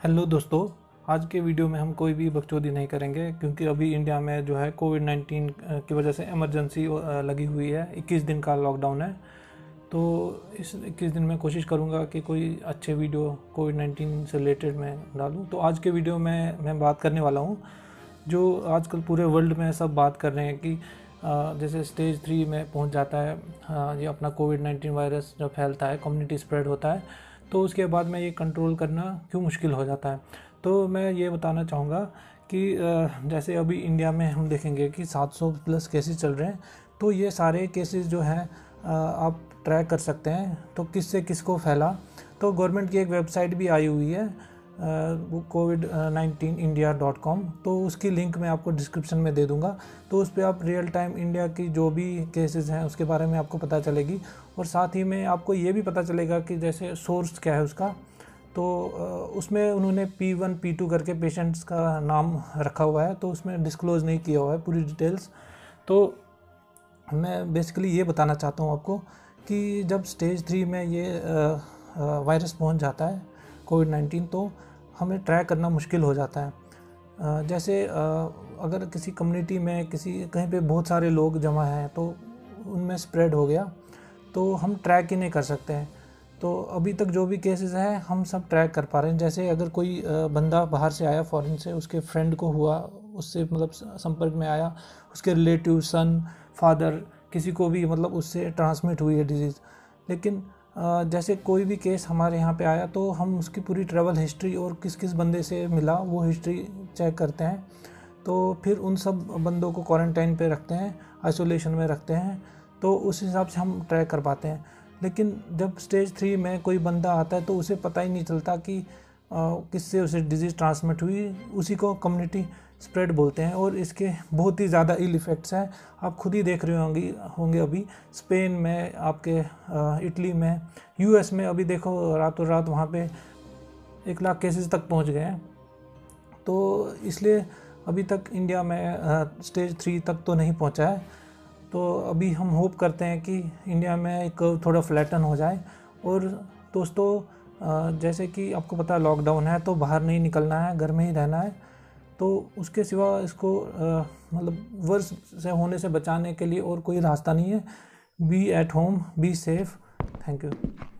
Hello दोस्तों, आज के वीडियो में हम कोई भी बकचोदी नहीं करेंगे क्योंकि अभी इंडिया में जो है कोविड-19 की वजह से इमरजेंसी लगी हुई है। 21 दिन का लॉकडाउन है। तो इस 21 दिन में कोशिश करूंगा कि कोई अच्छे वीडियो कोविड-19 से रिलेटेड मैं डालूं। तो आज के वीडियो में मैं बात करने वाला हूं जो आजकल पूरे वर्ल्ड में सब बात कर रहे हैं कि जैसे स्टेज 3 में पहुंच जाता है ये अपना कोविड-19 वायरस जब फैलता है, कम्युनिटी स्प्रेड होता है, तो उसके बाद में ये कंट्रोल करना क्यों मुश्किल हो जाता है। तो मैं ये बताना चाहूँगा कि जैसे अभी इंडिया में हम देखेंगे कि 700 प्लस केसेस चल रहे हैं। तो ये सारे केसेस जो हैं आप ट्रैक कर सकते हैं तो किससे किसको फैला। तो गवर्नमेंट की एक वेबसाइट भी आई हुई है वो covid19india.com, तो उसकी लिंक मैं आपको डिस्क्रिप्शन में दे दूंगा। तो उस पर आप रियल टाइम इंडिया की जो भी केसेस हैं उसके बारे में आपको पता चलेगी और साथ ही में आपको ये भी पता चलेगा कि जैसे सोर्स क्या है उसका। तो उसमें उन्होंने P1 P2 करके पेशेंट्स का नाम रखा हुआ है, तो उसमें डिस्क्लोज़ नहीं किया हुआ है पूरी डिटेल्स। तो मैं बेसिकली ये बताना चाहता हूँ आपको कि जब स्टेज 3 में ये वायरस पहुँच जाता है कोविड-19, तो हमें ट्रैक करना मुश्किल हो जाता है। जैसे अगर किसी कम्युनिटी में कहीं पे बहुत सारे लोग जमा हैं तो उनमें स्प्रेड हो गया तो हम ट्रैक ही नहीं कर सकते हैं। तो अभी तक जो भी केसेस हैं हम सब ट्रैक कर पा रहे हैं। जैसे अगर कोई बंदा बाहर से आया फॉरेन से, उसके फ्रेंड को हुआ, उससे मतलब संपर्क में आया, उसके रिलेटिव सन फादर किसी को भी मतलब उससे ट्रांसमिट हुई है डिजीज़। लेकिन जैसे कोई भी केस हमारे यहाँ पे आया तो हम उसकी पूरी ट्रैवल हिस्ट्री और किस किस बंदे से मिला वो हिस्ट्री चेक करते हैं। तो फिर उन सब बंदों को क्वारंटाइन पे रखते हैं, आइसोलेशन में रखते हैं, तो उस हिसाब से हम ट्रैक कर पाते हैं। लेकिन जब स्टेज 3 में कोई बंदा आता है तो उसे पता ही नहीं चलता कि किससे उसे डिजीज़ ट्रांसमिट हुई, उसी को कम्युनिटी स्प्रेड बोलते हैं और इसके बहुत ही ज़्यादा इल इफ़ेक्ट्स हैं। आप खुद ही देख रहे होंगे अभी स्पेन में, आपके इटली में, यूएस में अभी देखो रातों रात वहाँ पे 1 लाख केसेस तक पहुँच गए हैं। तो इसलिए अभी तक इंडिया में स्टेज 3 तक तो नहीं पहुँचा है। तो अभी हम होप करते हैं कि इंडिया में एक थोड़ा फ्लैटन हो जाए। और दोस्तों जैसे कि आपको पता है लॉकडाउन है तो बाहर नहीं निकलना है, घर में ही रहना है। तो उसके सिवा इसको मतलब वर्ष से होने से बचाने के लिए और कोई रास्ता नहीं है। Be at home, be safe. Thank you.